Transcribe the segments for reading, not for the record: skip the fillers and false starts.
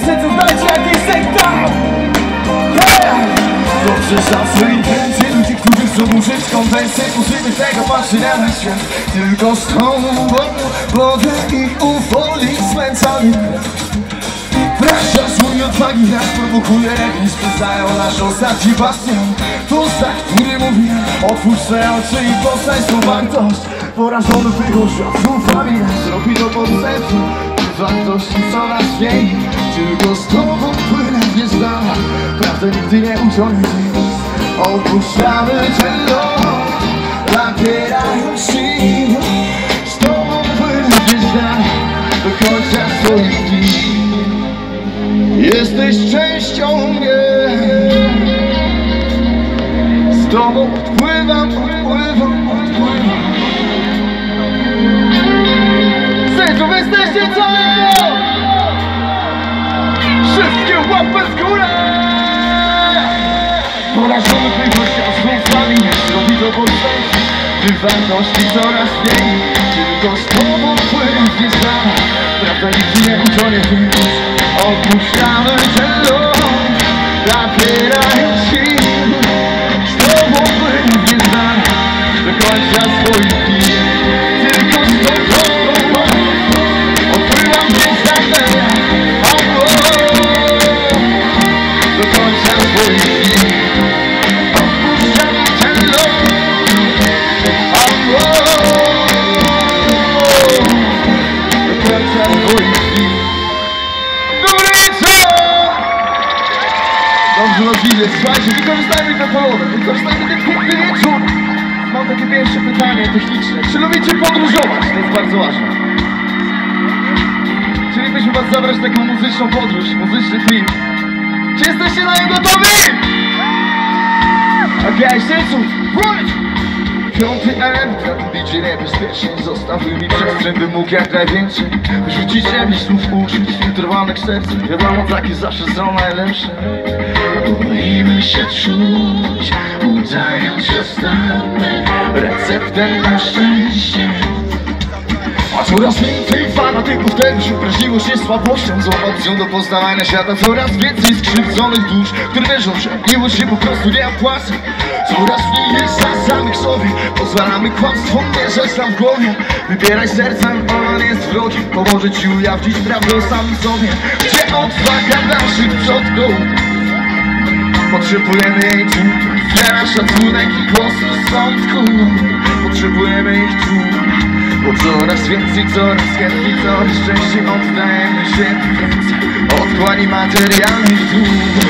serce znajdzie jakiś sekta. Dobrze szacuj intencje ludzi, którzy chcą użyć konwencje. Użymy tego patrzenia na świat tylko z tobą, mogę ich uwolnić z męcami. Bracia swój odwagi nas prowokuje, nie spędzają nasz ostatni bastion. To znak, który mówi, otwórz swe oczy i poznaj swą wartość. Porażony wychód szacunfami nas robi do podsetu. Wartości coraz mniej, tylko z tobą płynę nieznana. Prawda nigdy nie uciągnie. Opuszczamy ten lot, napierając sił. Z tobą płynę nieznana do końca swoich dni. Jesteś częścią mnie. Z tobą odpływam. Sędziów, wy jesteście co? Wszystkie łapy z góry. Porażony wygościa z wąsami, robi to podstępy. Wartości coraz mniej, tylko z tobą płynę nieznana. Prawda nigdy nie utonie, więc opuszczamy ten lot, napierając sił. Z tobą płynę nieznana do końca swoich dni. Tylko z tobą odpływam nieznane do końca swoich dni. Opuszczamy ten lot do końca swoich dni. Dobrze rozwijać, słuchajcie, wykorzystajmy tę pogodę, wykorzystajmy ten piękny wieczór. Mam takie pierwsze pytanie techniczne. Czy lubicie podróżować? To jest bardzo ważne. Chcielibyśmy was zabrać w taką muzyczną podróż, muzyczny film. Czy jesteście na niego gotowi? Okej, serców, wróć! Piąty element, DJ niebezpieczny. Zostawił mi przestrzeń, by mógł jak najwięcej wyrzucić ziemi słów uczuć filtrowanych sercem. Wiadomo, takie zawsze są najlepsze. Boimy się czuć, udając ostatnie receptę na szczęście. A coraz więcej fanatyków też upraźniło się słabością, złą opcją do poznawania świata. Coraz więcej skrzywdzonych dusz, które wierzą, że miłość się po prostu nie opłaca. Coraz mniej jest za samych sobie, pozwalamy kłamstwom mierzać nam w głowie. Wybieraj sercem, on jest wrogiem, pomoże ci ujawnić prawdę o samym sobie. Gdzie odwaga naszych przodków? Potrzebujemy jej tu, wiara, szacunek i głos rozsądku. Potrzebujemy ich tu, bo coraz więcej, coraz chętniej, coraz częściej oddajemy się więcej odkłani materialnych dóbr.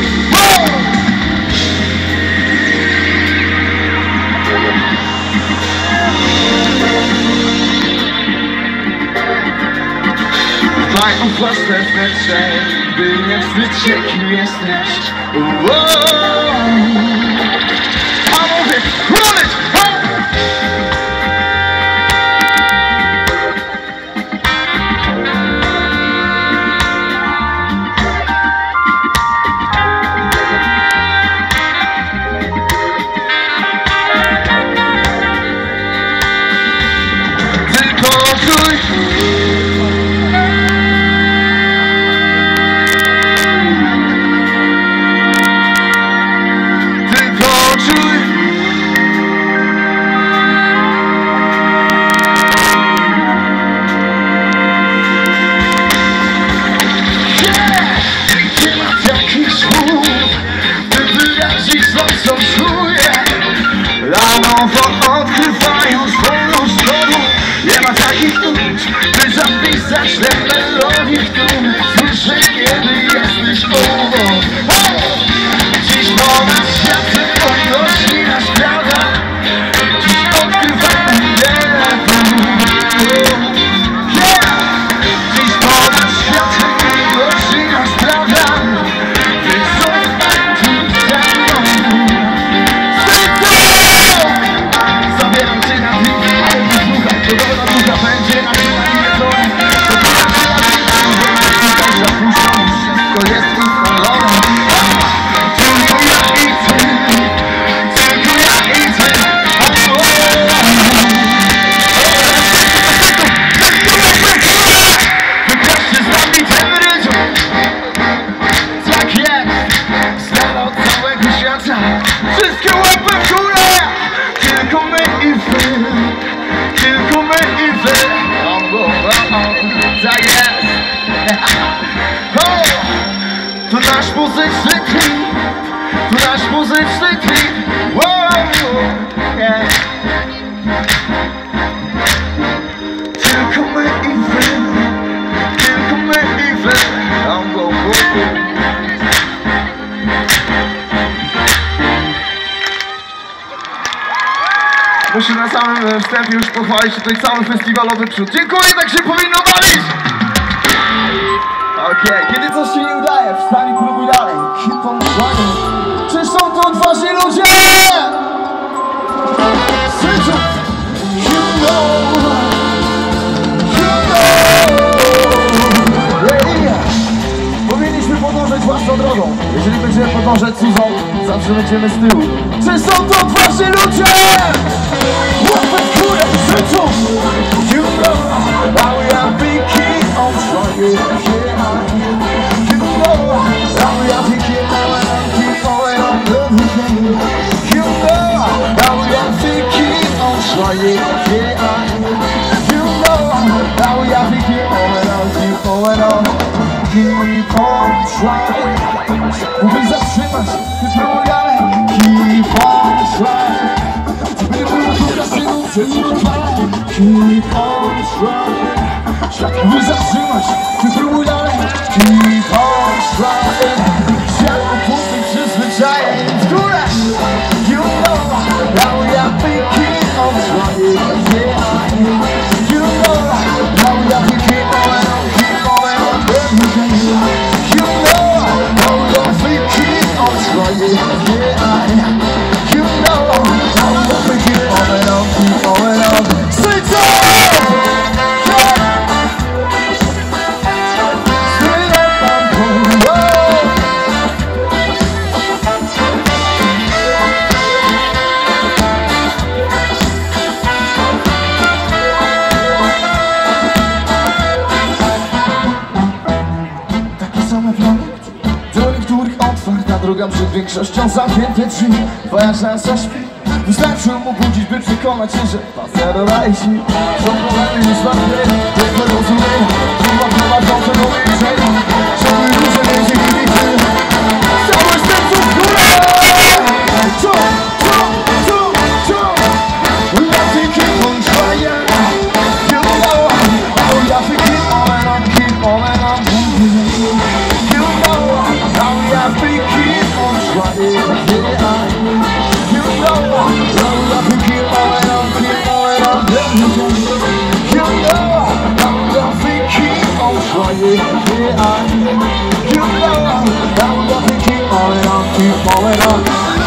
Dbaj o własne wnętrze, by nie wstydź się, kim jesteś. A mówię, roll odkrywając wolną znowu. Nie ma takich uczuć, by zapisać te melodie, które słyszę, kiedy jesteś obok. Dziś ponad światem podnosi nas prawda. Dziś odkrywamy wiele dróg. Dziś ponad światem podnosi nas prawda. Więc zostań tu ze mną. Zabieram cię na dni, ale wysłuchaj, to dobra ducha będzie na dni, to To nasz muzyczny trip, to nasz muzyczny trip. Yeah. Tylko my i wy, tylko my i wy. I'm go Muszę na samym wstępie już pochwalić tutaj cały festiwalowy przód. Dziękuję, tak się powinno bawić! Okej, kiedy coś się nie udaje, wstań i próbuj dalej. Keep on trying. Czy są to odważni ludzie? Sycu! You know, yeah. Powinniśmy podążać własną drogą. Jeżeli będziemy podążać cudzą, zawsze będziemy z tyłu. Czy są to odważni ludzie? Łapę w górę, sycu! You know, how we are keep on trying. Mówię zatrzymać, ty próbuj dalej. Keep on trying. Ty próbuj tu kasynu, keep on trying. Mówię zatrzymać, ty próbuj dalej. Keep on trying. Świat opustych przyzwyczajeń w górę. You know how we are keep on trying. You know how we are keep on every day. You know how we are keep on trying. You know how we are keep on. Say so! Droga przed większością zamknięte drzwi. Twoja szansa śpi. Wystarczy mu budzić, by przekonać się, że pasero rajsi. Są problemy nie słabie, tylko rozumiem. Trudno prowadzące do milczenia. Żeby róże między nimi ty. Całe serce w górę. Let's keep on trying. You know how we have to keep on, keep on. You know how we have to keep on trying. You know how we have to keep on, keep on. You know how we have to keep on trying. You know how we have to keep on, keep on.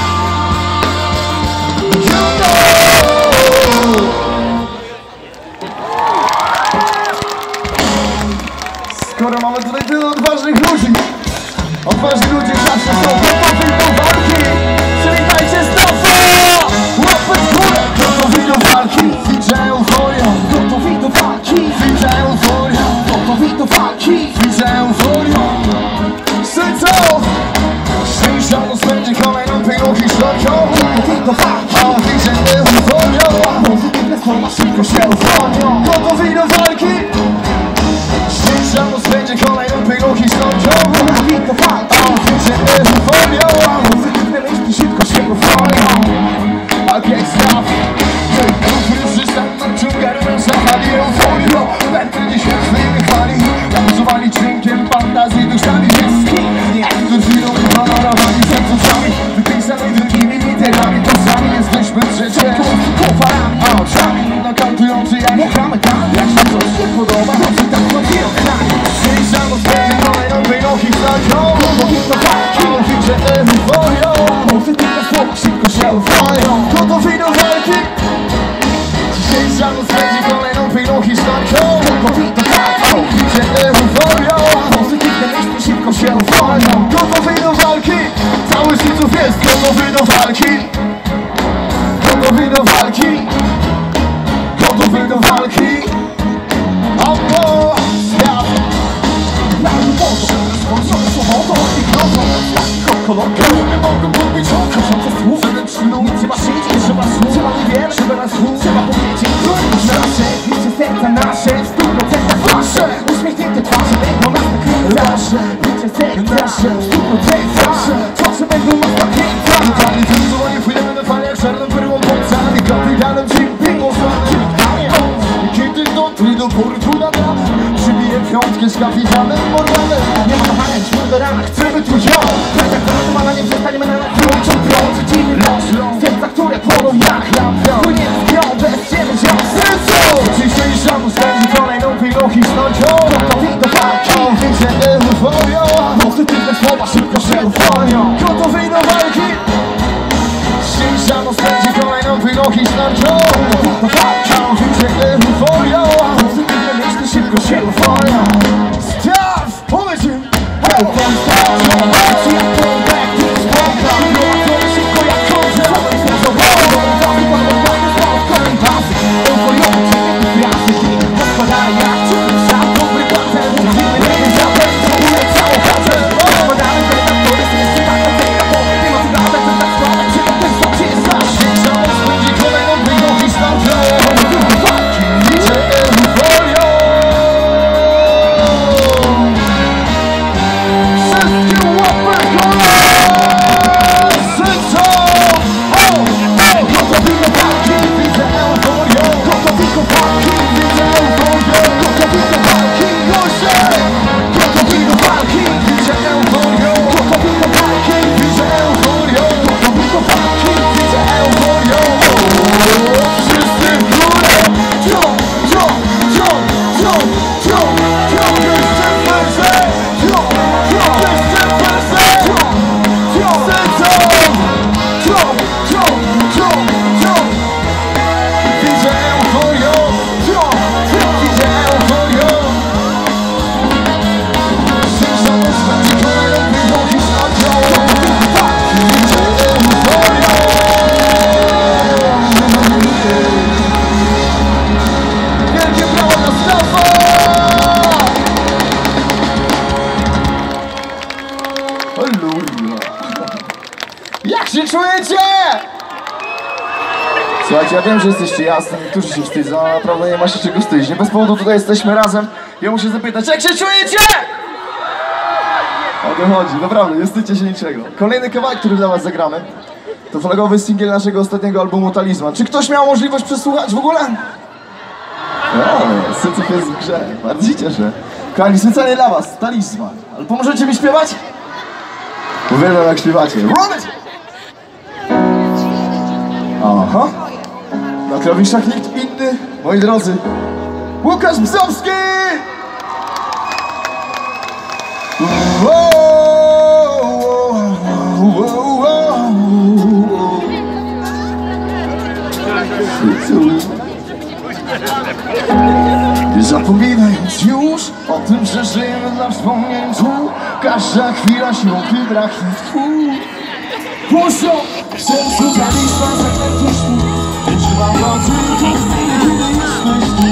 Skoro mamy tutaj tyle odważnych ludzi, odważni ludzie zawsze są gotowi do walki. Przywitajcie Stafa! Łapę w górę! Gotowi do walki. Widzę euforię. Gotowi do walki. Widzę euforię. Gotowi do walki. Widzę euforię. Syco! Szczęśliwą spędzi kolejną piękną historią. Gotowi do walki. Widzę euforię. Pozytywne słowa szybko się euforią. Gotowi do walki. Szczęśliwą spędzi kolejną piękną historią. Gotowi do walki. Widzę euforię. Pozytywne myśli szybko się euforią. Okej, stop. Przystań na ciągarę na zachali euforią. Będę dzisiaj swoimi chwali. Napracowani dźwiękiem fantazji duszami wszystkich. Endorfiną wyhonorowani sercami. Wypisani wielkimi literami. To sami jesteśmy przecież kofarami, a oczami nokautujący jak kamykami. Jak się coś nie podoba, to tak chodzi o kraj. Czyli samo spędzę kolejną piękną historią. Gotowi do walki. Widzę euforią. Pozytywne słowa szybko się euforią. Gotowi do walki. Dzisiaj samo spędzi kolejną piękną historią. Gotowi do walki. Widzę euforią. Pozytywne myśli szybko się euforią. Gotowi do walki. Cały Syców jest gotowy do walki. Gotowi do walki. Gotowi do walki. Opo, świat. Na wodą, sponsor swobodą i grozą. Kolokwium mogą być oko. Ksiądze słów, żeby nie trzeba szyć, nie trzeba słów. Trzeba niewiele, żeby nas słów. Trzeba powiedzieć trudność nasze, liczy serca nasze, w 100% wasze. Uśmiechnięte twarze, będą nas nasze, bycie nasze, super nasze, twarze będą nas napięta. Totalnie zrezygnowanie, płyniemy na falach, czarną perłą pącami, kapitalem Jimping, i kiedy do pory trudna dra, przybiję piątkę z kapitanem Morganem. Nie ma wahania, ćmy do rana, chcemy tu ją. Tak jak to ma, nie przestaniemy na nas wyłączą prąd. Widzimy los, serca, które płoną jak lampion. Płynie z grą, bez ciebie ziom sercu. Dzisiejszy szanus spędzi kolejną pilochiczną ciąg. Gotowi do walki, Widzę euforią, pozytywne słowa szybko się uwolnią. gotowy do walki. Dzisiejszy szanus spędzi kolejną pilochiczną ciąg. Do walki, Widzę euforią, pozytywne myśli szybko się uwolnią. Staw, powiedz im. Jak się czujecie? Słuchajcie, ja wiem, że jesteście jasni, niektórzy się wstydzą, ale naprawdę nie ma się czego wstydzić. Nie bez powodu tutaj jesteśmy razem. Ja muszę zapytać, jak się czujecie? O to chodzi, naprawdę, nie wstydźcie się niczego. Kolejny kawałek, który dla was zagramy, to flagowy singiel naszego ostatniego albumu Talizman. Czy ktoś miał możliwość przesłuchać w ogóle? O, Sycyf jest w grze, bardzo się cieszę. Kochani, specjalnie dla was, Talizman. Ale pomożecie mi śpiewać? Uwielbiam jak śpiewacie. Run it! Aha. Na klawiszach nikt inny, moi drodzy. Łukasz Bzowski! Nie zapominając już o tym, że żyjemy dla wspomnień tu. Każda chwila siłki braknie tchu. Puszczą w sercu talizman zaklęty sztuk. Używam go tylko wtedy, kiedy jesteś tu.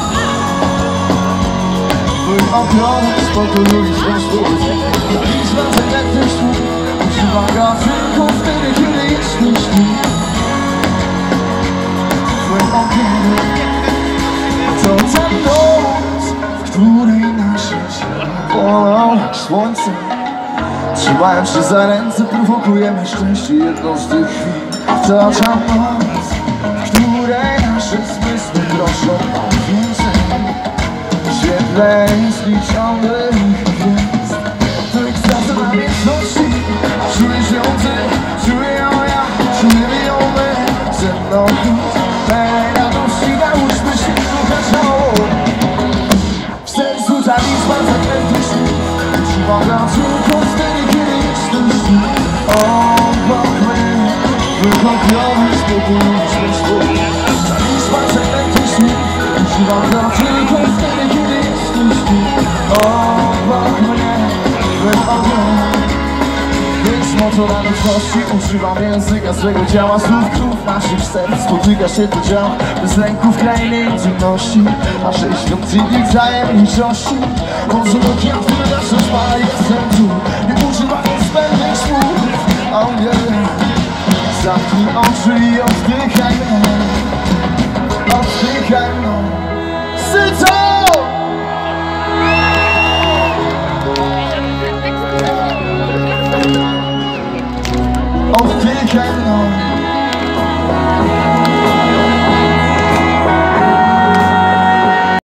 Twoim okronem spokoju i związku. Talizman zaklęty sztuk. Używam go tylko wtedy, kiedy jesteś tu. Twoim okronem to ta noc, w której nasze ciała płoną jak słońce. Trzymając się za ręce prowokujemy szczęście. Jedną z tych chwil to ta noc, w której nasze zmysły proszą o więcej. W świetle jest ciągle ich gwiazd. To ekstaza na wieczności. Czujesz ją ty, czuję ją ja, czujemy ją my. Ze mną pełnej radości nałóżmy się czoło. W sercu talizman zaklęty ślub. Używam go tylko wtedy, kiedy jesteś tu. Obok mnie wychopiony spokój i zmysł. Talizman zaklęty ślub. Używam go tylko wtedy, kiedy jesteś tu. Obok mnie wychopiony. Więc motor na ludzkości. Używam języka swego ciała. Słów krów naszych serc. Spotyka się to działa bez lęku w krainie intymności. Naszej świątyni tajemniczości. Konsumoki, które nas rozpala, jestem tu. Nie używając zbędnych słów. Oh yeah. Zamknij oczy i oddychaj mną. Oddychaj mną. Syco! ze mną.